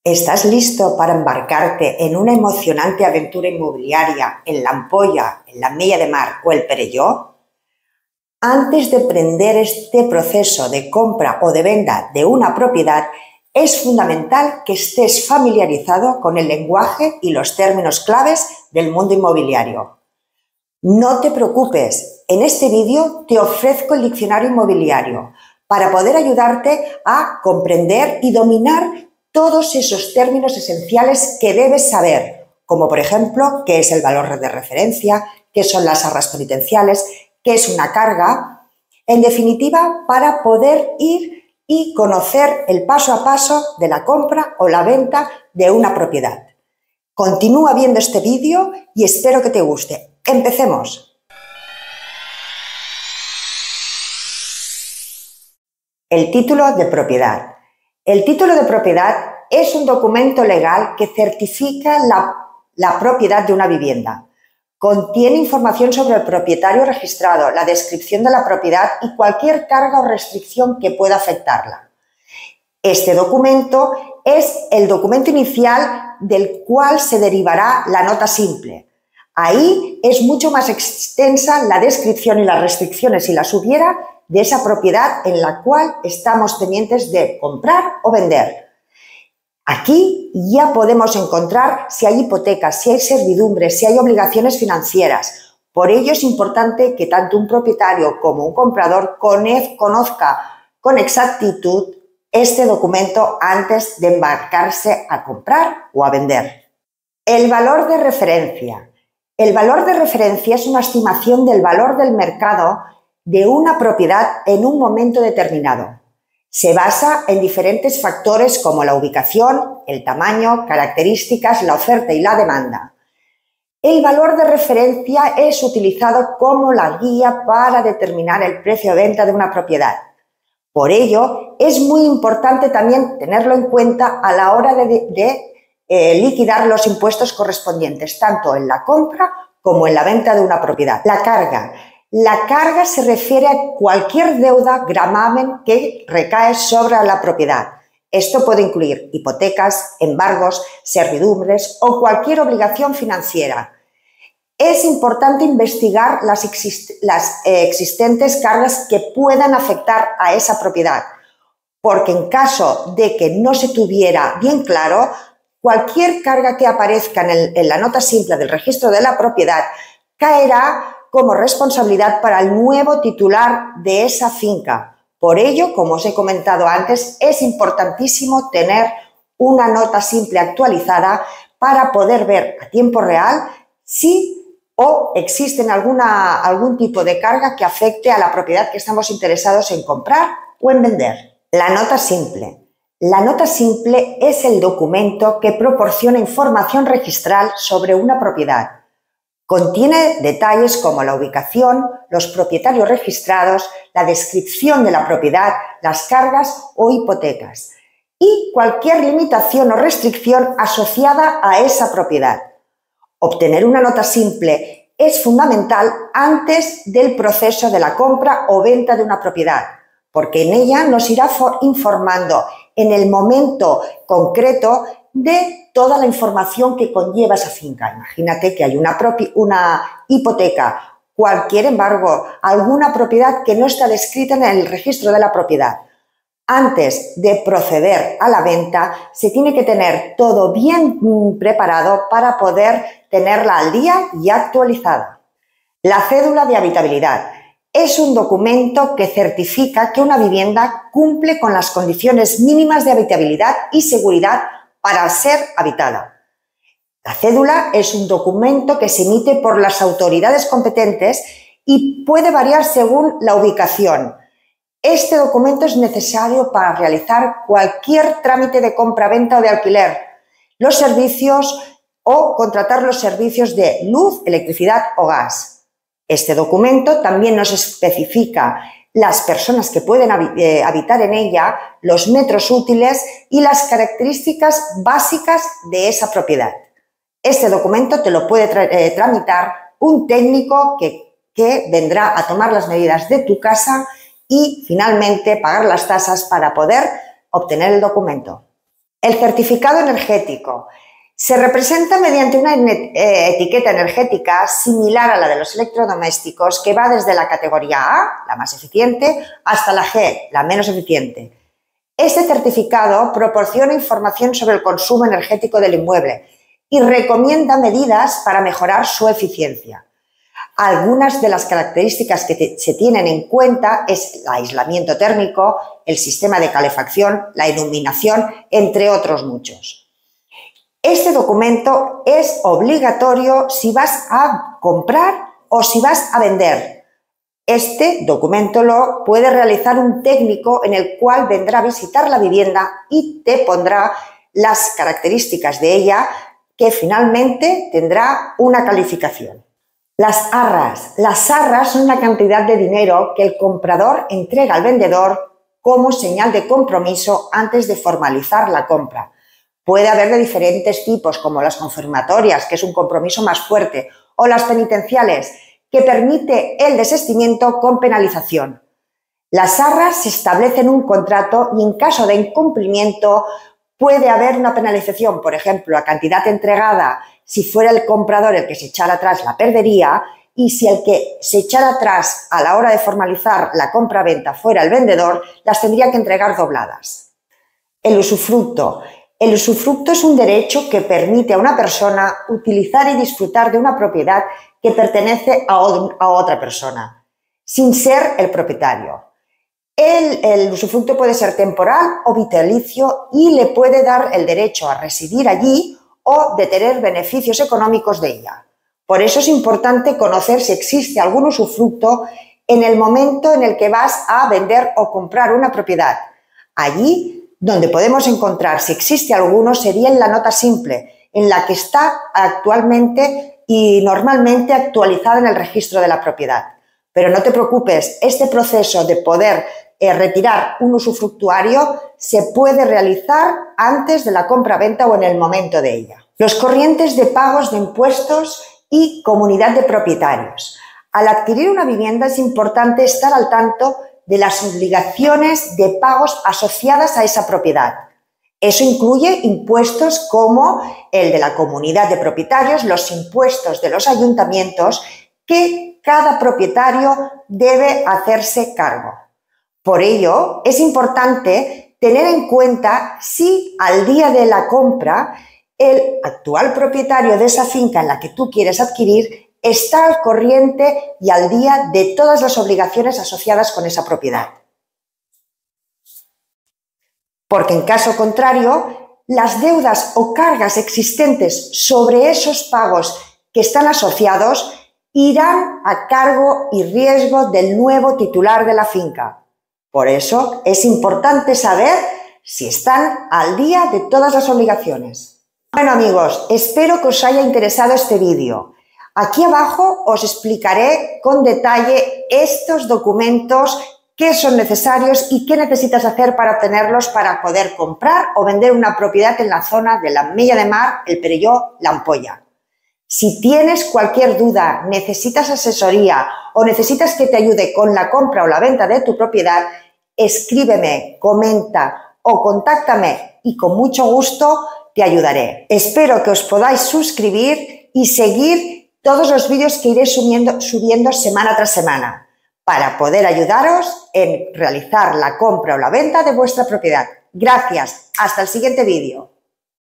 ¿Estás listo para embarcarte en una emocionante aventura inmobiliaria en La Ampolla, en la Mella de Mar o el Perelló? Antes de emprender este proceso de compra o de venta de una propiedad, es fundamental que estés familiarizado con el lenguaje y los términos claves del mundo inmobiliario. No te preocupes, en este vídeo te ofrezco el diccionario inmobiliario para poder ayudarte a comprender y dominar todos esos términos esenciales que debes saber, como por ejemplo, qué es el valor de referencia, qué son las arras penitenciales, qué es una carga, en definitiva, para poder ir y conocer el paso a paso de la compra o la venta de una propiedad. Continúa viendo este vídeo y espero que te guste. ¡Empecemos! El título de propiedad. El título de propiedad es un documento legal que certifica la propiedad de una vivienda. Contiene información sobre el propietario registrado, la descripción de la propiedad y cualquier carga o restricción que pueda afectarla. Este documento es el documento inicial del cual se derivará la nota simple. Ahí es mucho más extensa la descripción y las restricciones, si las hubiera, de esa propiedad en la cual estamos pendientes de comprar o vender. Aquí ya podemos encontrar si hay hipotecas, si hay servidumbres, si hay obligaciones financieras. Por ello es importante que tanto un propietario como un comprador conozca con exactitud este documento antes de embarcarse a comprar o a vender. El valor de referencia. El valor de referencia es una estimación del valor del mercado de una propiedad en un momento determinado. Se basa en diferentes factores como la ubicación, el tamaño, características, la oferta y la demanda. El valor de referencia es utilizado como la guía para determinar el precio de venta de una propiedad. Por ello, es muy importante también tenerlo en cuenta a la hora de liquidar los impuestos correspondientes, tanto en la compra como en la venta de una propiedad. La carga. La carga se refiere a cualquier deuda, gravamen que recae sobre la propiedad. Esto puede incluir hipotecas, embargos, servidumbres o cualquier obligación financiera. Es importante investigar las existentes cargas que puedan afectar a esa propiedad, porque en caso de que no se tuviera bien claro, cualquier carga que aparezca en la nota simple del registro de la propiedad caerá como responsabilidad para el nuevo titular de esa finca. Por ello, como os he comentado antes, es importantísimo tener una nota simple actualizada para poder ver a tiempo real si existe algún tipo de carga que afecte a la propiedad que estamos interesados en comprar o en vender. La nota simple. La nota simple es el documento que proporciona información registral sobre una propiedad. Contiene detalles como la ubicación, los propietarios registrados, la descripción de la propiedad, las cargas o hipotecas y cualquier limitación o restricción asociada a esa propiedad. Obtener una nota simple es fundamental antes del proceso de la compra o venta de una propiedad, porque en ella nos irá informando en el momento concreto de toda la información que conlleva esa finca. Imagínate que hay una hipoteca, cualquier embargo, alguna propiedad que no está descrita en el registro de la propiedad. Antes de proceder a la venta, se tiene que tener todo bien preparado para poder tenerla al día y actualizada. La cédula de habitabilidad es un documento que certifica que una vivienda cumple con las condiciones mínimas de habitabilidad y seguridad para ser habitada. La cédula es un documento que se emite por las autoridades competentes y puede variar según la ubicación. Este documento es necesario para realizar cualquier trámite de compra-venta o de alquiler, los servicios o contratar los servicios de luz, electricidad o gas. Este documento también nos especifica las personas que pueden habitar en ella, los metros útiles y las características básicas de esa propiedad. Este documento te lo puede tramitar un técnico que vendrá a tomar las medidas de tu casa y finalmente pagar las tasas para poder obtener el documento. El certificado energético se representa mediante una etiqueta energética similar a la de los electrodomésticos que va desde la categoría A, la más eficiente, hasta la G, la menos eficiente. Este certificado proporciona información sobre el consumo energético del inmueble y recomienda medidas para mejorar su eficiencia. Algunas de las características que se tienen en cuenta es el aislamiento térmico, el sistema de calefacción, la iluminación, entre otros muchos. Este documento es obligatorio si vas a comprar o si vas a vender. Este documento lo puede realizar un técnico en el cual vendrá a visitar la vivienda y te pondrá las características de ella, que finalmente tendrá una calificación. Las arras. Las arras son una cantidad de dinero que el comprador entrega al vendedor como señal de compromiso antes de formalizar la compra. Puede haber de diferentes tipos, como las confirmatorias, que es un compromiso más fuerte, o las penitenciales, que permite el desistimiento con penalización. Las arras se establecen en un contrato y en caso de incumplimiento puede haber una penalización. Por ejemplo, la cantidad entregada, si fuera el comprador el que se echara atrás, la perdería, y si el que se echara atrás a la hora de formalizar la compra-venta fuera el vendedor, las tendría que entregar dobladas. El usufructo. El usufructo es un derecho que permite a una persona utilizar y disfrutar de una propiedad que pertenece a otra persona, sin ser el propietario. El usufructo puede ser temporal o vitalicio y le puede dar el derecho a residir allí o de tener beneficios económicos de ella. Por eso es importante conocer si existe algún usufructo en el momento en el que vas a vender o comprar una propiedad. Allí donde podemos encontrar si existe alguno sería en la nota simple, en la que está actualmente y normalmente actualizada en el registro de la propiedad. Pero no te preocupes, este proceso de poder retirar un usufructuario se puede realizar antes de la compra-venta o en el momento de ella. Los corrientes de pagos de impuestos y comunidad de propietarios. Al adquirir una vivienda es importante estar al tanto de las obligaciones de pagos asociadas a esa propiedad. Eso incluye impuestos como el de la comunidad de propietarios, los impuestos de los ayuntamientos, que cada propietario debe hacerse cargo. Por ello, es importante tener en cuenta si al día de la compra el actual propietario de esa finca en la que tú quieres adquirir está al corriente y al día de todas las obligaciones asociadas con esa propiedad. Porque en caso contrario, las deudas o cargas existentes sobre esos pagos que están asociados irán a cargo y riesgo del nuevo titular de la finca. Por eso es importante saber si están al día de todas las obligaciones. Bueno amigos, espero que os haya interesado este vídeo. Aquí abajo os explicaré con detalle estos documentos, qué son necesarios y qué necesitas hacer para obtenerlos para poder comprar o vender una propiedad en la zona de la Mella de Mar, el Perelló, la Ampolla. Si tienes cualquier duda, necesitas asesoría o necesitas que te ayude con la compra o la venta de tu propiedad, escríbeme, comenta o contáctame y con mucho gusto te ayudaré. Espero que os podáis suscribir y seguir todos los vídeos que iré subiendo semana tras semana para poder ayudaros en realizar la compra o la venta de vuestra propiedad. Gracias. Hasta el siguiente vídeo.